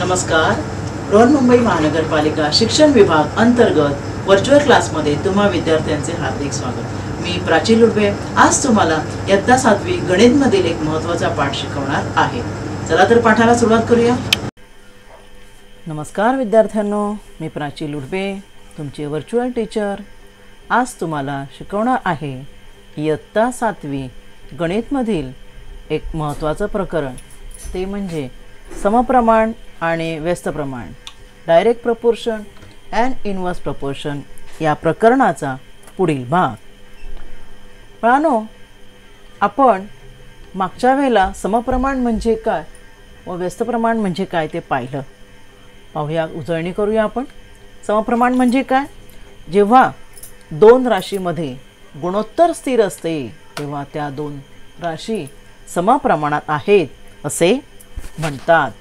नमस्कार. बृहन्मुंबई महानगरपालिका शिक्षण विभाग अंतर्गत व्हर्च्युअल क्लासमध्ये तुम्हा विद्यार्थ्यांचे हार्दिक स्वागत. मी प्राची लुडबे आज तुम्हाला इयत्ता 7वी गणितमधील एक महत्त्वाचा पाठ शिकवणार आहे. चला तर पाठाला सुरुवात करूया. नमस्कार विद्यार्थ्यांनो, मी प्राची लुडबे तुमची व्हर्च्युअल टीचर. आज तुम्हाला शिकवणार आहे इयत्ता 7वी गणितमधील एक महत्त्वाचं प्रकरण. ते म्हणजे समप्रमाण आणि व्यस्त प्रमाण, direct proportion and inverse proportion या प्रकरणाचा पुढील भाग. मित्रांनो, आपण मागच्या वेळेला समप्रमाण म्हणजे काय व व्यस्त प्रमाण म्हणजे काय ते पाहिलं. पाहूया, उजळणी करूया आपण. समप्रमाण म्हणजे काय? जेव्हा दोन राशीमध्ये गुणोत्तर स्थिर असते तेव्हा त्या दोन राशी समप्रमाणात आहेत असे म्हणतात.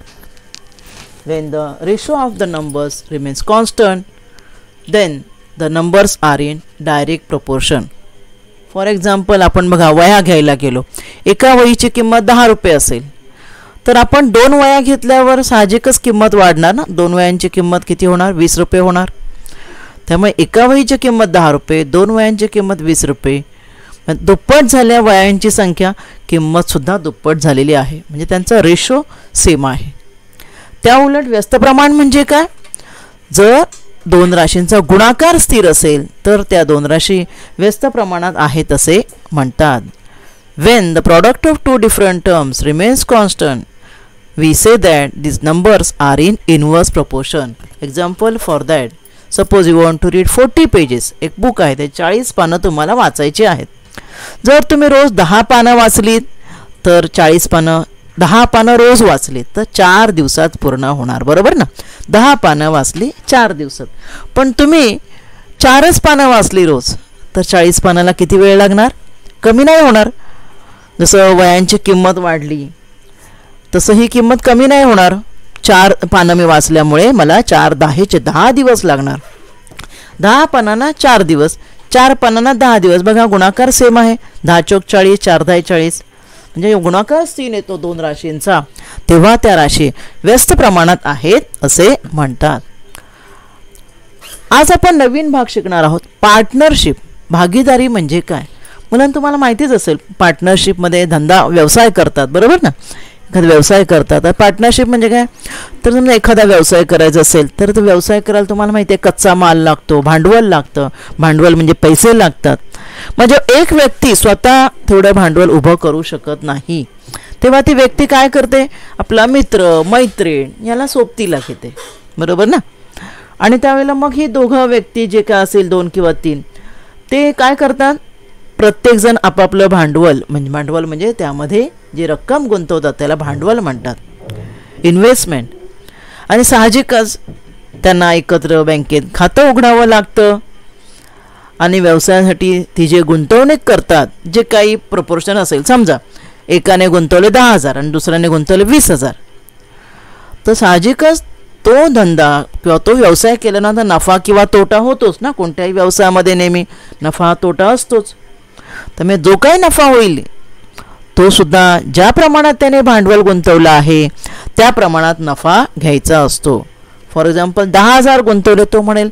When the ratio of the numbers remains constant, then the numbers are in direct proportion. For example, आपण बघा वह्या घ्यायला गेलो. एका वहीची किंमत 10 रुपये असेल तर आपण दोन वह्या घेतल्यावर साहजिकच किंमत वाढणार ना. दोन वह्यांची किंमत किती होणार? 20 रुपये होणार. त्यामुळे एका वहीची किंमत 10 रुपये, दोन वह्यांची किंमत 20 रुपये. दुप्पट झाल्या वह्यांची संख्या, किंमतसुद्धा दुप्पट झालेली आहे. म्हणजे त्यांचा रेशो सेम आहे. त्या उलट व्यस्त प्रमाण म्हणजे काय? जर दोन राशींचा गुणाकार स्थिर असेल तर त्या दोन राशी व्यस्त प्रमाणात आहेत असे म्हणतात. When the product of two different terms remains constant, we say that these numbers are in inverse proportion. Example for that, suppose you want to read 40 pages. एक बुक आहे, ते 40 पानं तुम्हाला वाचायची आहेत. जर तुम्ही रोज 10 पानं वाचलीत तर 40 पानं, 10 पानं रोज वाचली तर 4 दिवसात पूर्ण होणार, बरोबर ना. 10 पानं वाचली 4 दिवसात. पण तुम्ही 4च पानं वाचली रोज तर 40 पानाला किती वेळ लागणार? कमी नाही होणार. जसं वयांची किंमत वाढली तसं ही किंमत कमी नाही होणार. 4 पानं मी वाचल्यामुळे मला 4 10चे 10 दिवस लागणार. 10 पानांना 4 दिवस, 4 पानांना 10 दिवस. बघा, गुणाकार सेम आहे. 10 चौक 40, 4 10 40. म्हणजे गुणाकार स्थिर येतो दोन राशींचा तेव्हा त्या राशी व्यस्त प्रमाणात आहेत असे म्हणतात. आज आपण नवीन भाग शिकणार आहोत, पार्टनरशिप. भागीदारी म्हणजे काय? मुलांना तुम्हाला माहितीच असेल, पार्टनरशिपमध्ये धंदा व्यवसाय करतात, बरोबर ना. एखादा व्यवसाय करतात. पार्टनरशिप म्हणजे काय? तर समजा एखादा व्यवसाय करायचा असेल तर तो व्यवसाय करायला तुम्हाला माहिती आहे कच्चा माल लागतो, भांडवल लागतं. भांडवल म्हणजे पैसे लागतात. म्हणजे एक व्यक्ती स्वतः थोडं भांडवल उभं करू शकत नाही तेव्हा ती व्यक्ती काय करते? आपला मित्र मैत्रीण याला सोबतीला घेते, बरोबर ना. आणि त्यावेळेला मग ही दोघं व्यक्ती जे काय असेल 2 किंवा 3 ते काय करतात? प्रत्येकजण आपापलं भांडवल म्हणजे त्यामध्ये जी रक्कम गुंतवतात त्याला भांडवल म्हणतात, इन्व्हेस्टमेंट. आणि साहजिकच त्यांना एकत्र बँकेत खातं उघडावं लागतं. आणि व्यवसायासाठी ती जे गुंतवणूक करतात, जे काही प्रपोर्शन असेल, समजा एकाने गुंतवले 10,000 आणि दुसऱ्याने गुंतवले 20,000 तर साहजिकच तो धंदा किंवा तो व्यवसाय केल्यानंतर नफा किंवा तोटा होतोच ना. कोणत्याही व्यवसायामध्ये नेहमी नफा तोटा असतोच. त्यामुळे जो काही नफा होईल तो सुद्धा ज्या प्रमाणात त्याने भांडवल गुंतवलं आहे त्या प्रमाणात नफा घ्यायचा असतो. फॉर एक्झाम्पल 10,000 गुंतवले, तो म्हणेल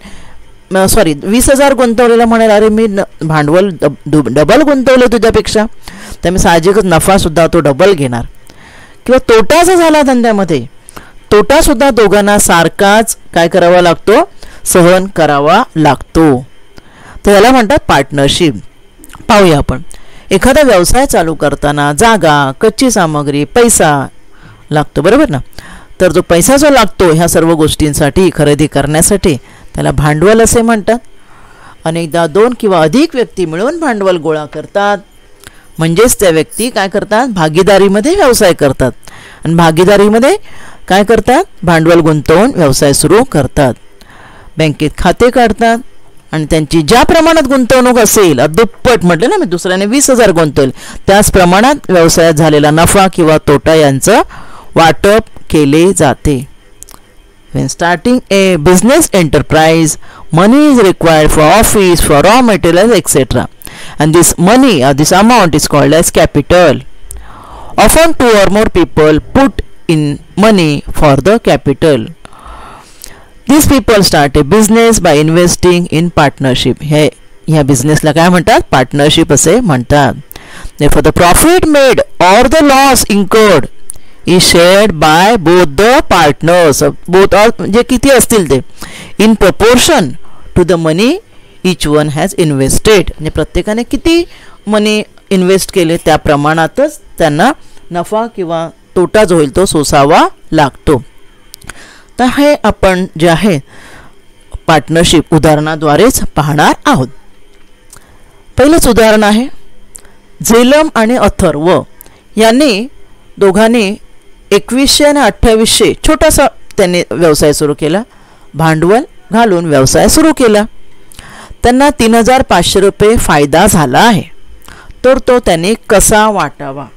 20,000 गुंतवलेला म्हणेल अरे मी भांडवल डबल गुंतवलं तुझ्यापेक्षा. त्यामुळे साहजिकच नफासुद्धा तो डबल घेणार. किंवा तोटा जर झाला धंद्यामध्ये, तोटासुद्धा दोघांना सारखाच काय करावा लागतो? सहन करावा लागतो. तर याला म्हणतात पार्टनरशिप. पाहूया आपण. एखादा व्यवसाय चालू करताना जागा, कच्ची सामग्री, पैसा लागतो, बरोबर ना. तर जो पैसा जो लागतो ह्या सर्व गोष्टींसाठी, खरेदी करण्यासाठी, त्याला भांडवल असे म्हणतात. अनेकदा 2 किंवा अधिक व्यक्ती मिळून भांडवल गोळा करतात. म्हणजेच त्या व्यक्ती काय करतात? भागीदारीमध्ये व्यवसाय करतात. आणि भागीदारीमध्ये काय करतात? भांडवल गुंतवून व्यवसाय सुरू करतात. बँकेत खाते काढतात आणि त्यांची ज्या प्रमाणात गुंतवणूक असेल, दुप्पट म्हटलं ना मी, दुसऱ्याने 20,000 गुंतवले त्याच प्रमाणात व्यवसायात झालेला नफा किंवा तोटा यांचं वाटप केले जाते. When starting a business enterprise, money is required for office, for raw materials, etc. And this money or this amount is called as capital. Often two or more people put in money for the capital. These people start a business by investing in partnership. ह्या बिझनेसला काय म्हणतात? Partnership असे म्हणतात. Therefore the profit made or the loss incurred is shared by both the partners. Both are म्हणजे किती असतील ते? In proportion to the money each one has invested. म्हणजे प्रत्येकाने किती मनी इन्व्हेस्ट केले त्या प्रमाणातच त्यांना नफा किंवा तोटा जो होईल तो सोसावा लागतो. तर हे आपण जे आहे पार्टनरशिप उदाहरणाद्वारेच पाहणार आहोत. पहिलंच उदाहरण आहे झेलम आणि अथर्व यांनी दोघांनी 2100 आणि 2800 छोटासा त्यांनी व्यवसाय सुरू केला. भांडवल घालून व्यवसाय सुरू केला. त्यांना 3500 रुपये फायदा झाला आहे. तर तो त्यांनी कसा वाटावा?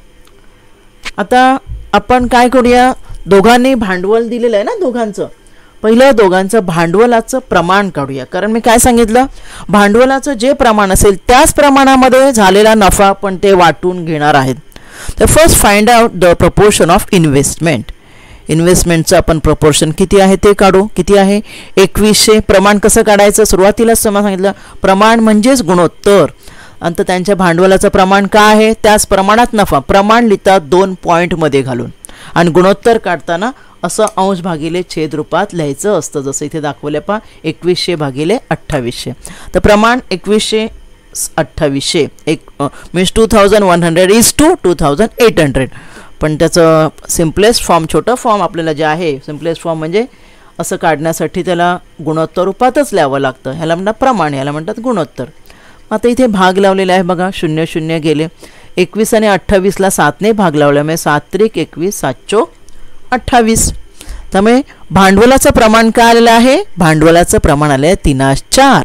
आता आपण काय करूया, दोघांनी भांडवल दिलेलं आहे ना दोघांचं. पहिलं दोघांचं भांडवलाचं प्रमाण काढूया. कारण मी काय सांगितलं, भांडवलाचं जे प्रमाण असेल त्याच प्रमाणामध्ये झालेला नफा आपण ते वाटून घेणार आहेत. तर first find out the proportion of investment. इन्व्हेस्टमेंटचं आपण प्रपोर्शन किती आहे ते काढू. किती आहे? 2100. प्रमाण कसं काढायचं? सुरुवातीलाच तुम्हाला सांगितलं प्रमाण म्हणजेच गुणोत्तर. आणि त्यांच्या भांडवलाचं प्रमाण काय आहे त्याच प्रमाणात नफा. प्रमाण लिहितात 2 पॉईंटमध्ये घालून आणि गुणोत्तर काढताना असं अंश भागिले छेद रूपात लिहायचं असतं. जसं इथे दाखवले पहा 2100 भागिले 2800. तर प्रमाण 2100 2800 मीन्स 2100 इज टू 2800. पण त्याचं सिम्पलेस्ट फॉर्म छोटं फॉर्म आपल्याला जे आहे सिम्पलेस्ट फॉर्म म्हणजे असं काढण्यासाठी त्याला गुणोत्तर रूपातच लिहावं लागतं. ह्याला म्हणतात प्रमाण, ह्याला म्हणतात गुणोत्तर. आता इथे भाग लावलेला आहे बघा, 0 0 गेले. 21 आणि 28ला 7ने भाग लावल्यामुळे 7 त्रिक 21 7 चोक 28. त्यामुळे भांडवलाचं प्रमाण काय आलेलं आहे? भांडवलाचं प्रमाण आलं आहे 3/4.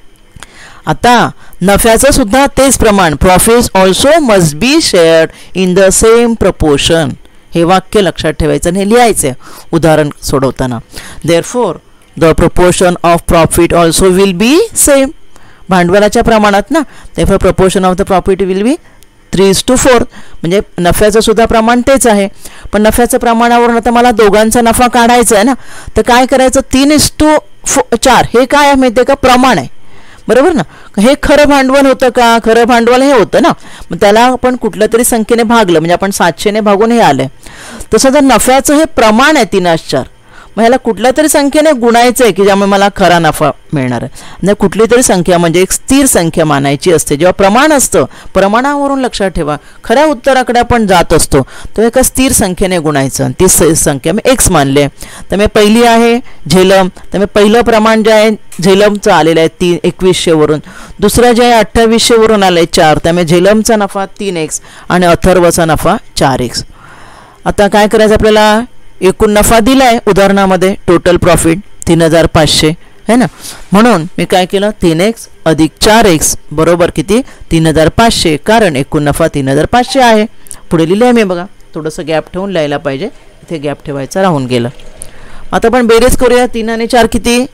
आता नफ्याचं सुद्धा तेच प्रमाण. Profits also must be shared in the same proportion. हे वाक्य लक्षात ठेवायचं आणि हे लिहायचं उदाहरण सोडवताना. Therefore the proportion of profit also will be same. भांडवलाच्या प्रमाणात ना, therefore proportion of the profit will be 3:4. म्हणजे नफ्याचं सुद्धा प्रमाण तेच आहे. पण नफ्याचं प्रमाणावरून आता मला दोघांचा नफा काढायचा आहे ना, तर काय करायचं? 3:4. हे काय आहे माहिती आहे का? प्रमाण आहे, बरोबर ना. हे खरं भांडवल होतं का? खरं भांडवल हे होतं ना. मग त्याला आपण कुठल्या तरी संख्येने भागलं म्हणजे आपण 700ने भागून हे आलं. तसं जर नफ्याचं हे प्रमाण आहे 3/4, मग ह्याला कुठल्या तरी संख्येने गुणायचं आहे की ज्यामुळे मला खरा नफा मिळणार आहे. म्हणजे कुठली तरी संख्या म्हणजे एक स्थिर संख्या मानायची असते. जेव्हा प्रमाण असतं, प्रमाणावरून लक्षात ठेवा खऱ्या उत्तराकडे आपण जात असतो तर एका स्थिर संख्येने गुणायचं. ती संख्या मी x मानले. त्यामुळे पहिली आहे झेलम. त्यामुळे पहिलं प्रमाण जे आहे झेलमचं आलेलं आहे 2100 वरून. दुसरं जे आहे 2800 वरून आलं आहे 4. त्यामुळे झेलमचा नफा 3x आणि अथर्वचा नफा 4x. आता काय करायचं आपल्याला? एकूण नफा दिला आहे उदाहरणामध्ये, टोटल प्रॉफिट 3500 है ना. म्हणून मी काय केलं? 3x अधिक 4x बरोबर किती? 3500. कारण एकूण नफा 3500 आहे. पुढे लिहिले आहे मी बघा, थोडंसं गॅप ठेवून लिहायला पाहिजे. इथे गॅप ठेवायचा राहून गेलं. आता आपण बेरीज करूया. 3 आणि 4 किती?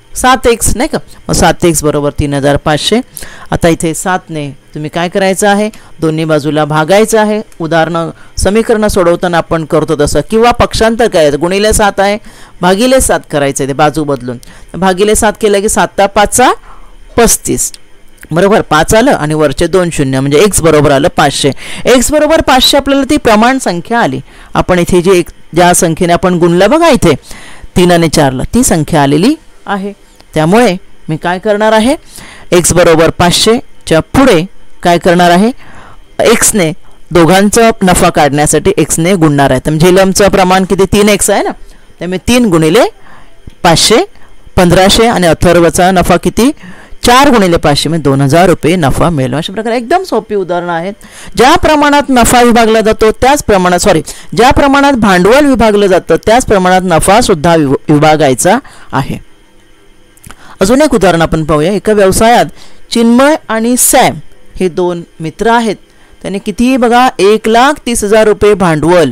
7x नाही का. मग 7x बरोबर 3500. आता इथे 7ने तुम्ही काय करायचं आहे? दोन्ही बाजूला भागायचं आहे. उदाहरणं समीकरणं सोडवताना आपण करतो तसं, किंवा पक्षांतर करायचं. गुणिले 7 आहे भागिले 7 करायचं आहे ते बाजू बदलून. भागिले 7 केलं की 7 5 35 बरोबर. 5 आलं आणि वरचे 2 शून्य म्हणजे x बरोबर आलं 500. x बरोबर 500 आपल्याला ती प्रमाण संख्या आली. आपण इथे जे ज्या संख्येने आपण गुणलं बघा इथे 3 आणि 4ला ती संख्या आलेली आहे. त्यामुळे मी काय करणार आहे? x बरोबर 500च्या पुढे काय करणार आहे? एक्सने दोघांचा नफा काढण्यासाठी एक्सने गुणणार आहे. तर झेलमचं प्रमाण किती? 3x आहे ना. त्यामुळे 3 गुणिले 500 1500 आणि अथर्वचा नफा किती? 4 गुणिले 500 म्हणजे 2000 रुपये नफा मिळेल. अशा प्रकारे एकदम सोपी उदाहरणं आहेत. ज्या प्रमाणात नफा विभागला जातो त्याच प्रमाणात ज्या प्रमाणात भांडवल विभागलं जातं त्याच प्रमाणात नफा सुद्धा विभागायचा आहे. अजून एक उदाहरण आपण पाहूया. एका व्यवसायात चिन्मय आणि सॅम हे 2 मित्र आहेत. त्याने किती बघा 1,30,000 रुपये भांडवल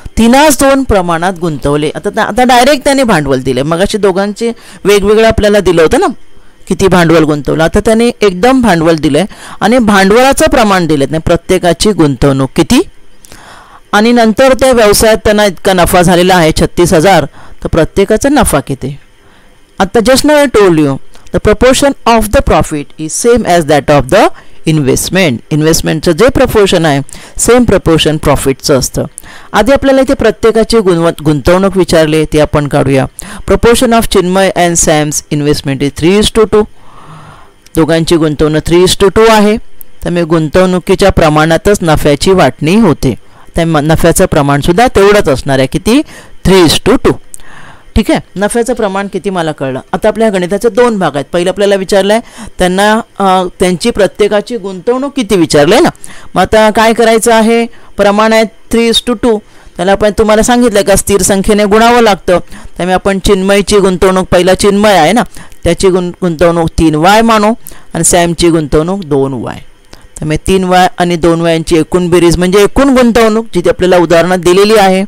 3:2 प्रमाणात गुंतवले. आता डायरेक्ट त्याने भांडवल दिले. मग अशी दोघांचे वेगवेगळं आपल्याला दिलं होतं ना किती भांडवल गुंतवलं. आता त्याने एकदम भांडवल दिलंय आणि भांडवलाचं प्रमाण दिलं नाही. प्रत्येकाची गुंतवणूक किती आणि नंतर त्या व्यवसायात त्यांना इतका नफा झालेला आहे 36,000, तर प्रत्येकाचा नफा किती? आता just now I told you the proportion of the profit is same as that of the investment. इन्व्हेस्टमेंटचं जे प्रपोर्शन आहे सेम प्रपोर्शन प्रॉफिटचं असतं. आधी आपल्याला इथे प्रत्येकाची गुंतवणूक विचारले ते आपण काढूया. Proportion of Chinmay and Sam's investment is 3:2. दोघांची गुंतवणूक 3:2 आहे. त्यामुळे गुंतवणुकीच्या प्रमाणातच नफ्याची वाटणी होते. त्या नफ्याचं प्रमाणसुद्धा तेवढंच असणार आहे. किती? 3:2. ठीक आहे. नफ्याचं प्रमाण किती मला कळलं. आता आपल्या गणिताचे 2 भाग आहेत. पहिलं आपल्याला विचारलं आहे त्यांना त्यांची प्रत्येकाची गुंतवणूक किती विचारलं आहे ना. मग आता काय करायचं आहे? प्रमाण आहे 3:2. त्याला आपण तुम्हाला सांगितलं का स्थिर संख्येने गुणावं लागतं. त्यामुळे आपण चिन्मयची गुंतवणूक, पहिला चिन्मय आहे ना, त्याची गुंतवणूक 3y मानू आणि सॅमची गुंतवणूक 2y. त्यामुळे 3y आणि 2y यांची एकूण बेरीज म्हणजे एकूण गुंतवणूक जी आपल्याला उदाहरणात दिलेली आहे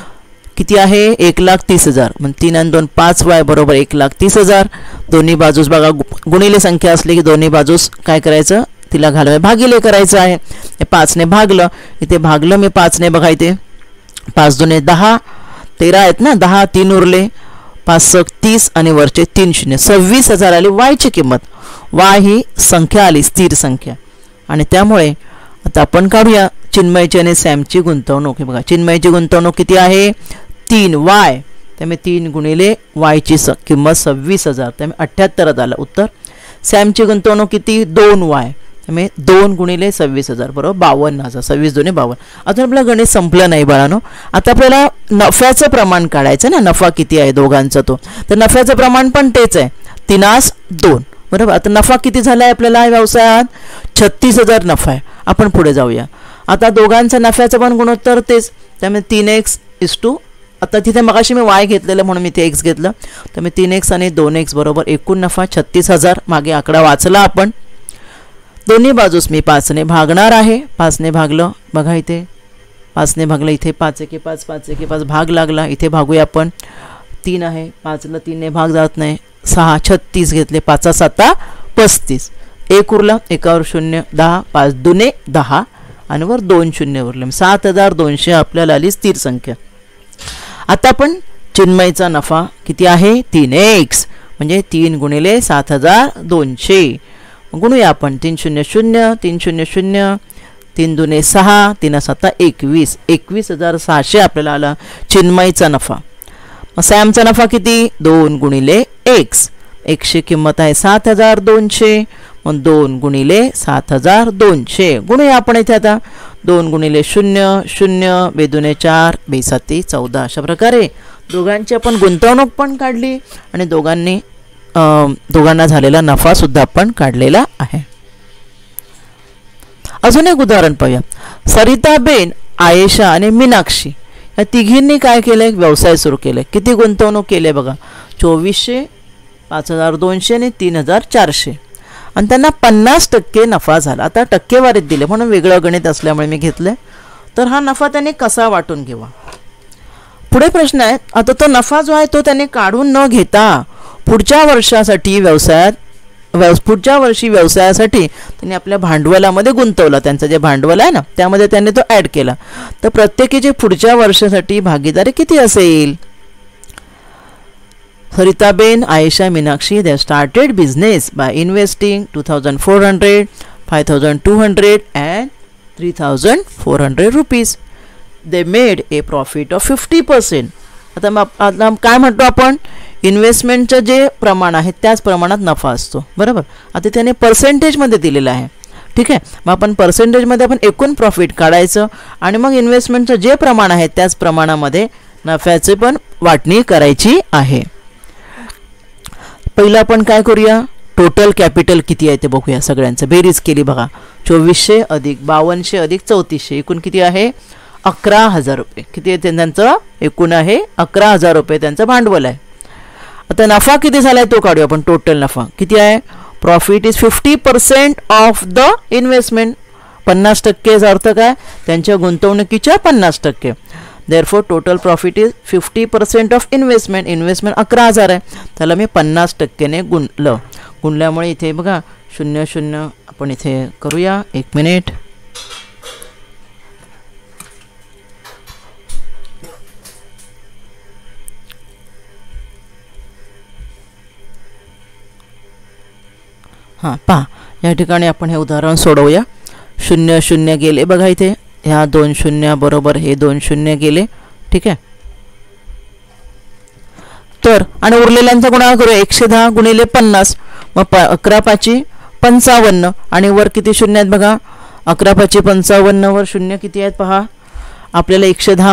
किती आहे? 1,30,000. मग 3 आणि 2 5y बरोबर 1,30,000. दोन्ही बाजूस बघा गुणिले संख्या असली की दोन्ही बाजूस काय करायचं? तिला घालवायचं, भागिले करायचं आहे. हे 5ने भागलं, इथे भागलं मी 5ने बघा. इथे 5 2 10, 13 आहेत ना, 10 3 उरले, 5 6 30 आणि वरचे 3 शून्य 26,000 आली वायची किंमत. वाय ही संख्या आली, स्थिर संख्या. आणि त्यामुळे आता आपण काढूया चिन्मयची आणि सॅमची गुंतवणूक. हे बघा चिन्मयची गुंतवणूक किती आहे? 3y. त्यामुळे 3 गुणिले वायची किंमत 26,000. त्यामुळे 78 आलं उत्तर. सॅमची गुंतवणूक किती? 2y. त्यामुळे 2 गुणिले 26,000 बरोबर 52,000. 26 2 52. अजून आपलं गणित संपलं नाही बाळांनो. आता आपल्याला नफ्याचं प्रमाण काढायचं ना. नफा किती आहे दोघांचा तो. तर नफ्याचं प्रमाण पण तेच आहे 3:2 बरोबर. आता नफा किती झाला आहे आपल्याला व्यवसायात? 36,000 नफा आहे. आपण पुढे जाऊया. आता दोघांचा नफ्याचं पण गुणोत्तर तेच. त्यामुळे 3x:2. आता तिथे मगाशी मी y घेतलेलं म्हणून मी ते x घेतलं. त्यामुळे 3x आणि 2x बरोबर एकूण नफा 36,000. मागे आकडा वाचला आपण. दोन्ही बाजूस मी 5ने भागणार आहे. 5ने भागलं बघा इथे 5ने भागलं. इथे 5 1 5 5 1 5 भाग लागला. इथे भागूया आपण. 3 आहे 5ला 3ने भाग जात नाही. 6 36 घेतले. 5 7 35. 1 उरला, 1वर 0 10, 5 2 10 आणि वर 2 शून्य उरले. 7,200 आपल्याला आली स्थिर संख्या. आता आपण चिन्मयचा नफा किती आहे? 3x म्हणजे 3 गुणिले 7,200 गुणूया आपण. 3 0 0 3 0 0 3 2 6 3 7 21. 21,600 आपल्याला आला चिन्मयचा नफा. मग सॅमचा नफा किती? 2 गुणिले x. xची किंमत आहे 7,200. मग 2 गुणिले 7,200 गुणूया आपण इथे आता. 2 गुणिले 0 0 2 4 2 7 14. अशा प्रकारे दोघांची आपण गुंतवणूक पण काढली आणि दोघांना झालेला नफा सुद्धा आपण काढलेला आहे. अजून एक उदाहरण पाहूया. सरिताबेन, आयेशा आणि मीनाक्षी या तिघींनी काय केलंय? व्यवसाय सुरू केले. किती गुंतवणूक केली बघा? 2400, 5,200 आणि 3,400 आणि त्यांना 50% नफा झाला. आता टक्केवारीत दिले म्हणून वेगळं गणित असल्यामुळे मी घेतलं. तर हा नफा त्यांनी कसा वाटून घ्यावा? पुढे प्रश्न आहे. आता तो नफा जो आहे तो त्यांनी काढून न घेता पुढच्या वर्षासाठी पुढच्या वर्षी व्यवसायासाठी त्यांनी आपल्या भांडवलामध्ये गुंतवलं. त्यांचं जे भांडवल आहे ना त्यामध्ये त्यांनी तो ॲड केला. तर प्रत्येकीची पुढच्या वर्षासाठी भागीदारी किती असेल? सरिताबेन, Ayesha, Meenakshi they started business by investing 2,400, 5,200 and 3,400 rupees. They made a profit of 50%. आता काय म्हणतो आपण? इन्व्हेस्टमेंटचं जे प्रमाण आहे त्याच प्रमाणात नफा असतो बरोबर. आता त्याने पर्सेंटेजमध्ये दिलेलं आहे. ठीक आहे. मग आपण पर्सेंटेजमध्ये आपण एकूण प्रॉफिट काढायचं आणि मग इन्व्हेस्टमेंटचं जे प्रमाण आहे त्याच प्रमाणामध्ये नफ्याचे पण वाटणी करायची आहे. पहिलं आपण काय करूया? टोटल कॅपिटल किती आहे ते बघूया. सगळ्यांचं बेरीज केली बघा. 2400 अधिक 5200 अधिक 3400 एकूण किती आहे? 11,000 रुपये. किती आहे त्यांचं? एकूण आहे 11,000 रुपये त्यांचं भांडवल आहे. आता नफा किती झालाय तो काढूया आपण. टोटल नफा किती आहे? Profit is 50% of the investment. 50% अर्थ काय? त्यांच्या गुंतवणुकीच्या 50%. Therefore total profit is 50% of investment. Investment 11,000 आहे. त्याला मी 50%ने गुणलं. गुणल्यामुळे इथे बघा 0 0 आपण इथे करूया. 1 मिनिट. हां पहा, या ठिकाणी आपण हे उदाहरण सोडवूया. 0 0 गेले बघा इथे, ह्या 2 0 बरोबर हे 2 0 गेले. ठीक आहे, तर आणि उरलेल्यांचा गुणाकार करूया. 110 गुणिले 50, मग 11 5 55 आणि वर किती शून्य आहेत बघा. 11 5 55 वर शून्य किती आहेत पहा. आपल्याला 110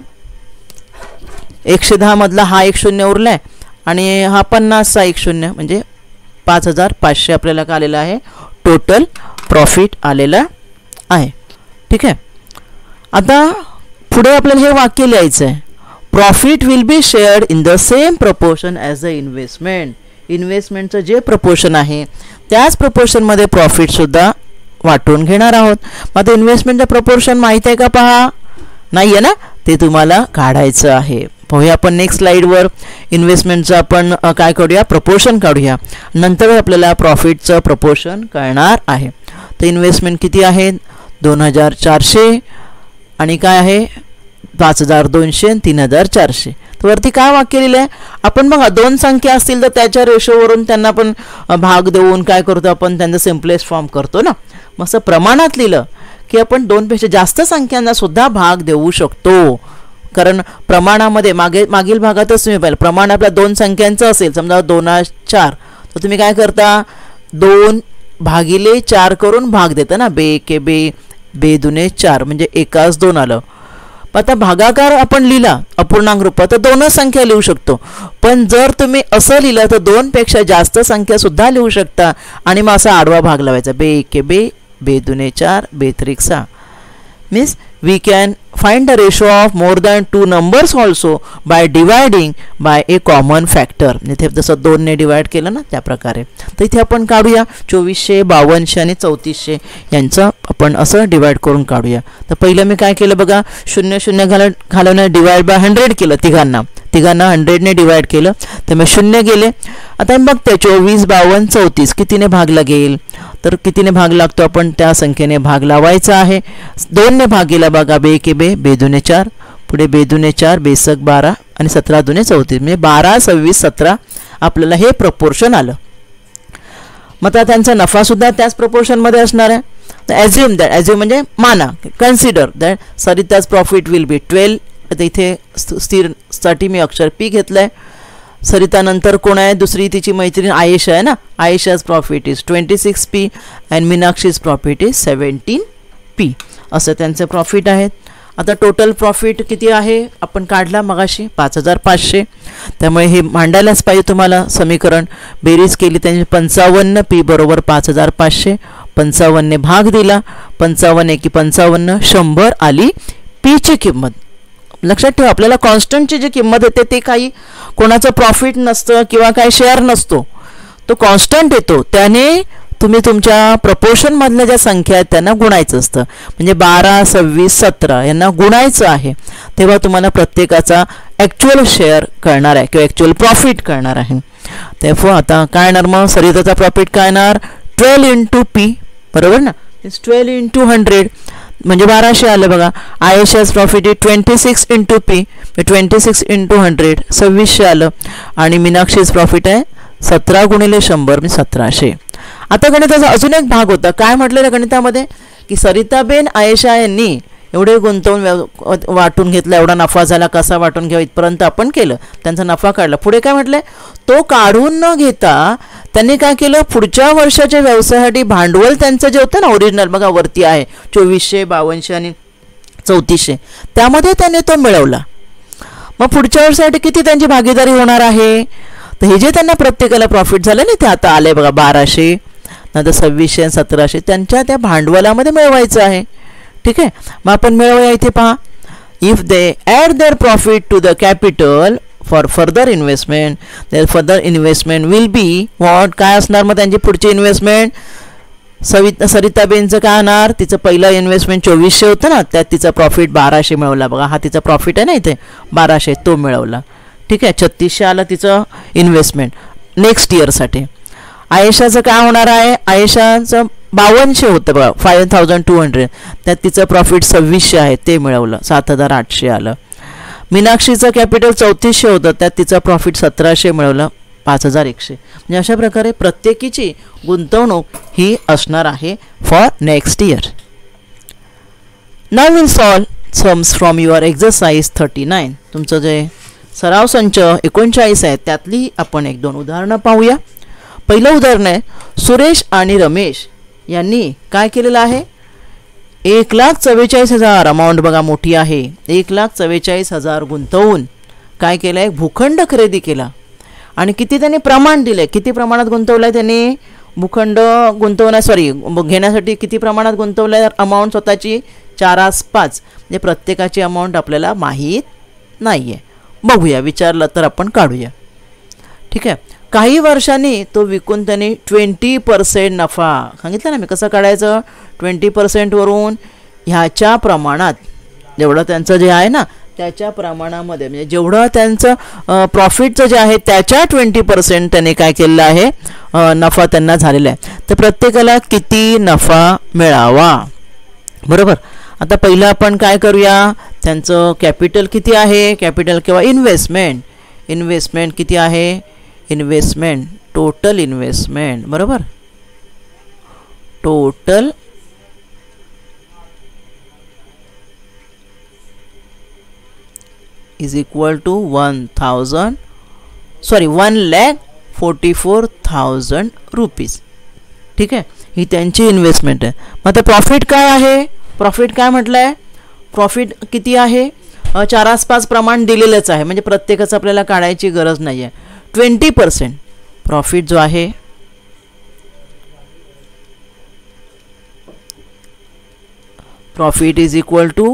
मधला हा एक शून्य उरला आहे आणि हा 50चा एक शून्य, म्हणजे 5500 आपल्याला का आलेला आहे, टोटल प्रॉफिट आलेला आहे. ठीक आहे, आता पुढे आपल्याला हे वाक्य लिहायचं आहे. Profit will be shared in the same proportion as the investment. इन्व्हेस्टमेंटचं जे प्रपोर्शन आहे त्याच प्रपोर्शनमध्ये प्रॉफिटसुद्धा वाटून घेणार आहोत. मग आता इन्व्हेस्टमेंटचं प्रपोर्शन माहीत आहे का पहा, नाही आहे ना, ते तुम्हाला काढायचं आहे. पाहूया आपण नेक्स्ट स्लाईडवर. इन्व्हेस्टमेंटचं आपण काय काढूया, प्रपोर्शन काढूया, नंतर आपल्याला प्रॉफिटचं प्रपोर्शन कळणार आहे. तर इन्व्हेस्टमेंट किती आहे, 2400 आणि काय आहे 5200 आणि 3400. तर वरती काय वाक्य लिहिलं आहे आपण बघा. 2 संख्या असतील तर त्याच्या रेशोवरून त्यांना पण भाग देऊन काय करतो आपण, त्यांचा सिम्पलेस्ट फॉर्म करतो ना. मग प्रमाणात लिहिलं की आपण 2 पेक्षा जास्त संख्यांना सुद्धा भाग देऊ शकतो. कारण प्रमाणामध्ये मागील भागातच तुम्ही पाहिलं, प्रमाण आपल्या 2 संख्यांचं असेल, समजा 2 4, तर तुम्ही काय करता 2 भागिले 4 करून भाग देता ना. बे के बे, बे दुने 4 म्हणजे एकाच 2 आलं. आता भागाकार आपण लिहिला अपूर्णांक रूपात तर 2च संख्या लिहू शकतो. पण जर तुम्ही असं लिहिलं तर 2 पेक्षा जास्त संख्या सुद्धा लिहू शकता आणि मग असा आडवा भाग लावायचा. बे के बे, बे दुने 4, बे त्रिक 6. Means we can find the ratio of more than 2 numbers also by dividing by a common factor. इथे जसं 2 ने डिवाइड केलं ना त्या प्रकारे. तर इथे आपण काढूया 2400, 5200 आणि 3400 यांचं आपण असं डिवाइड करून काढूया. तर पहिलं मी काय केलं बघा, 0 0 घालवण्यात डिवाइड बाय 100 केलं. तिघांना 100 ने डिवाइड केलं तर मग 0 गेले. आता बघते 24 52 34 कितीने भाग लागेल, तर कितीने भाग लागतो आपण त्या संख्येने भाग लावायचा आहे. 2 ने भाग गेला बघा, बे के बे, बे दुने 4, पुढे बे दुने 4, बेसक 12 आणि 17 दुने 34, म्हणजे 12 26 17 आपल्याला हे प्रपोर्शन आलं. मग आता त्यांचा नफासुद्धा त्याच प्रपोर्शनमध्ये असणार आहे. ॲज्युम दॅट, ॲज्युम म्हणजे माना, consider that Sarita's profit will be 12. आता इथे स्थिरसाठी मी अक्षर पी घेतलं आहे. सरितानंतर कोण आहे, दुसरी तिची मैत्रीण आयेशा आहे ना. Ayesha's profit is 26 P and Meenakshi's profit is 17 P. असं त्यांचे प्रॉफिट आहेत. आता टोटल प्रॉफिट किती आहे आपण काढला मगाशी 5500. त्यामुळे हे मांडायलाच पाहिजे तुम्हाला समीकरण. बेरीज केली त्यांची 55 पी बरोबर 5500. 55 ने भाग दिला, 55 एकी 55, 100 आली पीची किंमत. लक्षात ठेवा, आपल्याला कॉन्स्टंटची जी किंमत येते ते काही कोणाचं प्रॉफिट नसतं किंवा काही शेअर नसतो, तो कॉन्स्टंट येतो. त्याने तुम्ही तुमच्या प्रपोर्शनमधल्या ज्या संख्या आहेत त्यांना गुणायचं असतं. म्हणजे 12 26 17 यांना गुणायचं आहे, तेव्हा तुम्हाला प्रत्येकाचा ॲक्च्युअल शेअर कळणार आहे किंवा ॲक्च्युअल प्रॉफिट कळणार आहे. तेव्हा आता काय येणार मग, सरिताचा प्रॉफिट काय येणार 12 इंटू पी, बरोबर ना. 12 इंटू 100 म्हणजे 1200 आलं बघा. Ayesha's profit is 26 into P, 26 into 100 2600 आलं. आणि मीनाक्षीज प्रॉफिट आहे 17 गुणिले 100 म्हणजे 1700. आता गणिताचा अजून एक भाग होता. काय म्हटलेलं गणितामध्ये की सरिताबेन आयेशा यांनी एवढे गुंतवून वाटून घेतला, एवढा नफा झाला, कसा वाटून घ्यावा इथपर्यंत आपण केलं, त्यांचा नफा काढला. पुढे काय म्हटलंय, तो काढून न घेता त्यांनी काय केलं, पुढच्या वर्षाच्या व्यवसायासाठी भांडवल त्यांचं जे होतं ना ओरिजिनल बघा वरती आहे 2400 5200 आणि 3400, त्यामध्ये त्याने तो मिळवला. मग पुढच्या वर्षासाठी किती त्यांची भागीदारी होणार आहे, तर हे जे त्यांना प्रत्येकाला प्रॉफिट झालं ना ते आता आले बघा 1200 नंतर 2600 आणि 1700 त्यांच्या त्या भांडवलामध्ये मिळवायचं आहे. ठीक आहे, मग आपण मिळवूया. इथे पहा, if they add their profit to the capital for further investment, their further investment will be what, काय असणार मग त्यांची पुढची इन्व्हेस्टमेंट. सरिताबेनचं काय होणार, तिचं पहिलं इन्व्हेस्टमेंट 2400 होतं ना, त्यात तिचा प्रॉफिट 1200 मिळवला बघा. हा तिचा प्रॉफिट आहे ना इथे 1200 तो मिळवला. ठीक आहे, 3600 आलं तिचं इन्व्हेस्टमेंट नेक्स्ट इयरसाठी. आयेशाचं काय होणार आहे, आयेशाचं 5200 होतं बघा 5200, त्यात तिचं प्रॉफिट 2600 आहे ते मिळवलं 7800 आलं. मीनाक्षीचं कॅपिटल 3400 होतं, त्यात तिचं प्रॉफिट 1700 मिळवलं 5100 म्हणजे अशा प्रकारे प्रत्येकीची गुंतवणूक ही असणार आहे for next year. Now will solve sums from your exercise 39. तुमचं जे सराव संच 39 आहे त्यातली आपण 1-2 उदाहरणं पाहूया. पहिलं उदाहरण आहे, सुरेश आणि रमेश यांनी काय केलेलं आहे, 1,44,000 अमाऊंट बघा मोठी आहे, 1,44,000 गुंतवून काय केलं आहे, भूखंड खरेदी केला. आणि किती त्यांनी प्रमाण दिले, किती प्रमाणात गुंतवलं आहे त्यांनी, भूखंड घेण्यासाठी किती प्रमाणात गुंतवलं आहे अमाऊंट स्वतःची 4/5. म्हणजे प्रत्येकाची अमाऊंट आपल्याला माहीत नाही आहे. बघूया, विचारलं तर आपण काढूया. ठीक आहे. काही वर्षांनी तो विकून त्यांनी 20% नफा सांगितलं ना मी कसं काढायचं, 20% वरून ह्याच्या प्रमाणात जेवढं त्यांचं जे आहे ना त्याच्या प्रमाणामध्ये म्हणजे जेवढं त्यांचं प्रॉफिटचं जे आहे त्याच्या 20% त्यांनी काय केलेलं आहे, नफा त्यांना झालेला आहे. तर प्रत्येकाला किती नफा मिळावा. बरोबर. आता पहिलं आपण काय करूया, त्यांचं कॅपिटल किती आहे, कॅपिटल किंवा इन्व्हेस्टमेंट किती आहे, इन्व्हेस्टमेंट टोटल इन्व्हेस्टमेंट. बरोबर. Total is equal to 1,44,000 rupees. ठीक आहे. ही त्यांची इन्व्हेस्टमेंट आहे. मग आता प्रॉफिट काय आहे, प्रॉफिट काय म्हटलं आहे, प्रॉफिट किती आहे, 4/5 प्रमाण दिलेलंच आहे म्हणजे प्रत्येकाचं आपल्याला काढायची गरज नाही आहे. 20% प्रॉफिट जो आहे profit is equal to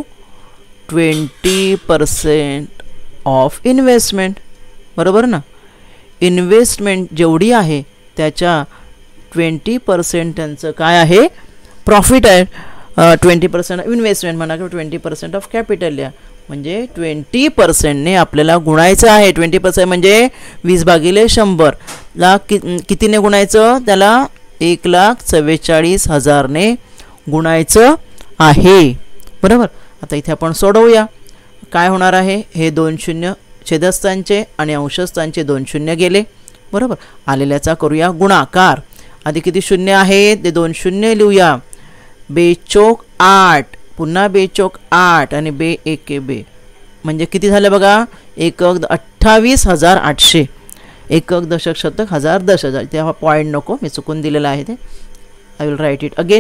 20% of investment. बरोबर ना. इन्व्हेस्टमेंट जेवढी आहे त्याच्या 20% त्यांचं काय आहे, प्रॉफिट आहे. 20% इन्व्हेस्टमेंट म्हणा किंवा 20% ऑफ कॅपिटल या म्हणजे 20%ने आपल्याला गुणायचं आहे. 20% म्हणजे 20/100 ला कितीने गुणायचं, त्याला 1,44,000 ने गुणायचं आहे. बरोबर. आता इथे आपण सोडवूया. काय होणार आहे, हे 2 शून्य छेदस्थांचे आणि अंशस्थांचे 2 शून्य गेले. बरोबर. आलेल्याचा करूया गुणाकार. आधी किती शून्य आहेत ते 2 शून्य लिहूया. बेचोक 8, पुन्हा बेचोक 8 आणि बे एके बे म्हणजे किती झालं बघा, 1,28,800. एकक दशक शतक हजार 10,000. इथे हा पॉईंट नको, मी चुकून दिलेला आहे ते. I will write it again.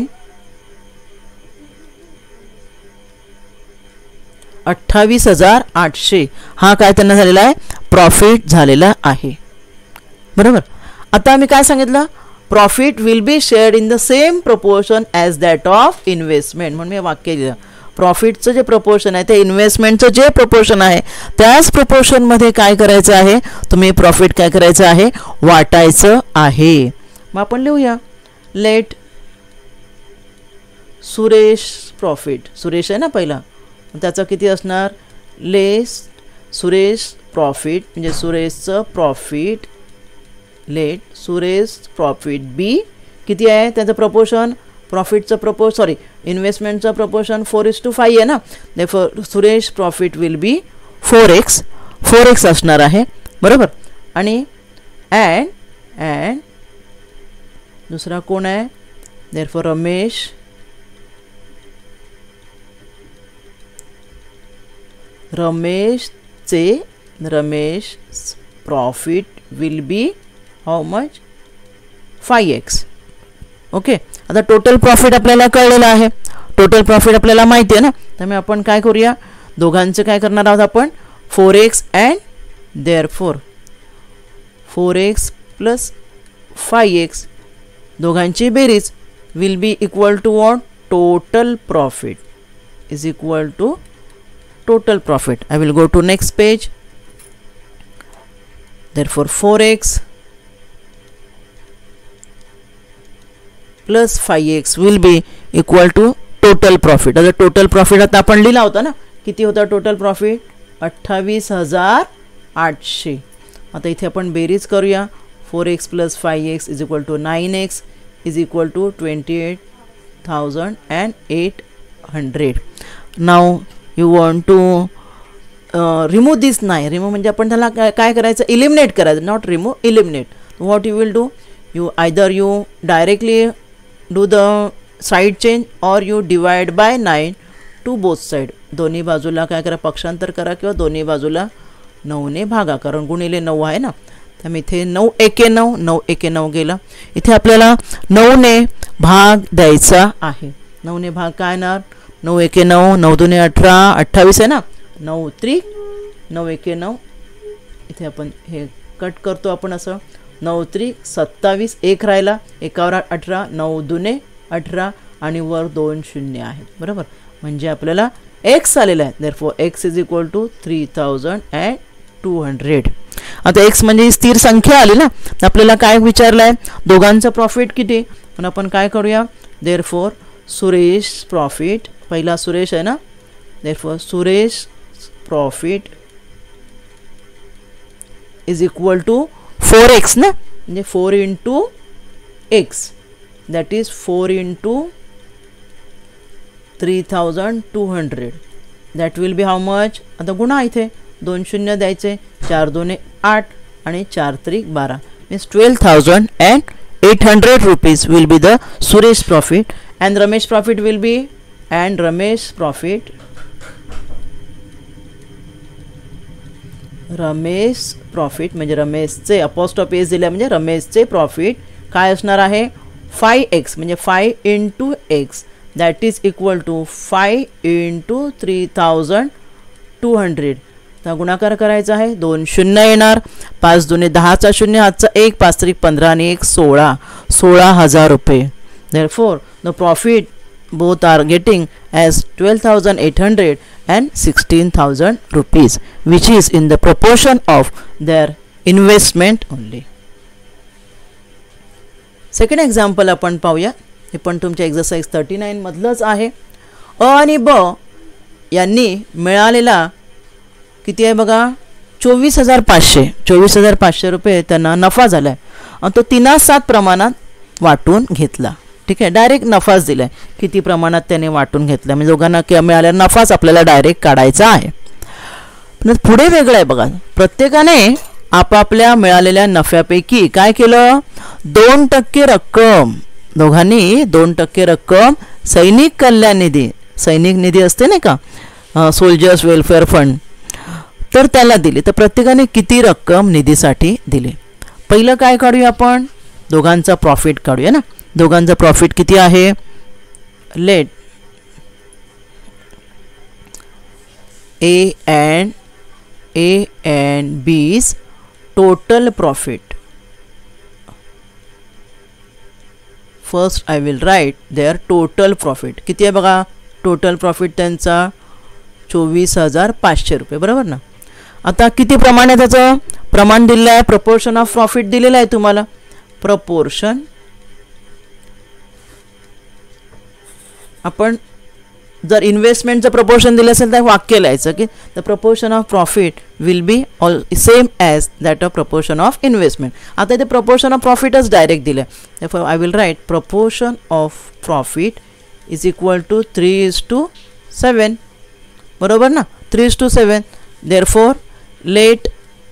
28,800 हा काय त्यांना झालेला आहे, प्रॉफिट झालेला आहे. बरोबर. आता आम्ही काय सांगितलं, profit will be shared in the same proportion as that of investment. म्हणून मी वाक्य दिलं, प्रॉफिटचं जे प्रपोर्शन आहे ते इन्व्हेस्टमेंटचं जे प्रपोर्शन आहे त्याच प्रपोर्शनमध्ये काय करायचं आहे, तुम्ही प्रॉफिट काय करायचं आहे, वाटायचं आहे. मग आपण लिहूया, लेट सुरेश प्रॉफिट, सुरेश आहे ना पहिला, त्याचं किती असणार, लेस सुरेश प्रॉफिट म्हणजे सुरेशचं profit, let Suresh profit be किती आहे त्याचं प्रपोर्शन, प्रॉफिटचं इन्व्हेस्टमेंटचं प्रपोर्शन 4:5 आहे ना. Therefore Suresh profit will be 4x असणार आहे. बरोबर. आणि अँड दुसरा कोण आहे, therefore Ramesh profit will be how much, 5x. Okay. आता टोटल प्रॉफिट आपल्याला कळलेलं आहे, टोटल प्रॉफिट आपल्याला माहिती आहे ना. त्यामुळे आपण काय करूया, दोघांचं काय करणार आहोत आपण, 4x and therefore 4x plus 5x दोघांची बेरीज will be equal to what, total profit is equal to total profit. I will go to next page. Therefore 4x plus 5x will be equal to total profit. आता total profit आता आपण लिहिला होता ना, किती होता total profit, 28,800. आता इथे आपण बेरीज करूया, 4x plus 5x is equal to 9x is equal to 28,800. Now you want to remove this नाही, रिमूव्ह म्हणजे आपण त्याला काय करायचं, इलिमिनेट करायचं, not remove, eliminate. What you will do, you either you directly do the side change or you divide by 9 to both side. दोन्ही बाजूला काय करा, पक्षांतर करा किंवा दोन्ही बाजूला 9ने भागा, कारण गुणिले 9 आहे ना. त्यामुळे इथे 9 एके 9, 9 एके 9 गेला. इथे आपल्याला 9ने भाग द्यायचा आहे. 9ने भाग काय येणार, 9 एके 9, 9 दुने 18, 28 आहे ना, 9 त्रिक 9 एके 9. इथे आपण हे कट करतो आपण असं, 9 त्रिक 27, एक राहिला, एकावर 18, 9 दुने 18 आणि वर 2 शून्य आहेत, बरोबर. म्हणजे आपल्याला एक्स आलेला आहे. Therefore X is equal to 3200. आता एक्स म्हणजे स्थिर संख्या आली ना, तर आपल्याला काय विचारलं आहे, दोघांचं प्रॉफिट किती. पण आपण काय करूया, देअरफॉर सुरेश प्रॉफिट, पहिला सुरेश आहे ना, therefore Suresh profit is equal to 4x ना, म्हणजे 4 into X, that is 4 into 3200. That will be how much. आता गुणा इथे 2 शून्य द्यायचे, 4 दोने 8 आणि 4 त्रिक 12, means 12,800 rupees will be the Suresh profit, and Ramesh profit will be, and Ramesh profit म्हणजे रमेशचे अपॉस्ट्रॉफी एस दिले म्हणजे रमेशचे प्रॉफिट काय असणार आहे, 5x म्हणजे 5 into X, that is equal to 5 into 3200. तर गुणाकार करायचा आहे, 2 शून्य येणार, 5 दुने 10चा शून्य, हातचा 1, 5 त्रिक 15 आणि 1 16, 16,000 रुपये. Therefore the profit both are getting as 12,800 and 16,000 rupees, which is in the proportion of their investment only. Second example आपण पाहूया. हे पण तुमच्या एक्सरसाइज 39 मधलंच आहे. अ आणि ब यांनी मिळालेला किती आहे बघा, 24,500 रुपये त्यांना नफा झाला आहे, आणि तो 3/7 प्रमाणात वाटून घेतला. ठीक आहे, डायरेक्ट नफाच दिला आहे. किती प्रमाणात त्याने वाटून घेतला म्हणजे दोघांना मिळालेला नफाच आपल्याला डायरेक्ट काढायचा आहे. पण पुढे वेगळं आहे बघा, प्रत्येकाने आपापल्या मिळालेल्या नफ्यापैकी काय केलं, 2% रक्कम, दोघांनी 2% रक्कम सैनिक कल्याण निधी, सैनिक निधी असते नाही का, सोल्जर्स वेलफेअर फंड, तर त्याला दिली. तर प्रत्येकाने किती रक्कम निधीसाठी दिली. पहिलं काय काढूया आपण, दोघांचा प्रॉफिट काढूया ना. दोघांचा प्रॉफिट किती आहे, let A and B's total profit. First I will write their total profit किती आहे बघा, टोटल प्रॉफिट त्यांचा 24,500 रुपये, बरोबर ना. आता किती प्रमाण आहे, त्याचं प्रमाण दिलेलं आहे, प्रपोर्शन ऑफ प्रॉफिट दिलेलं आहे तुम्हाला. प्रपोर्शन आपण जर इन्व्हेस्टमेंटचं प्रपोर्शन दिलं असेल तर वाक्य लिहायचं की the proportion of profit will be all same as that of proportion of investment. आता इथे प्रपोर्शन ऑफ प्रॉफिटच डायरेक्ट दिलं आहे. Therefore I will write proportion of profit is equal to 3:7, बरोबर ना, 3:7. देअरफॉर लेट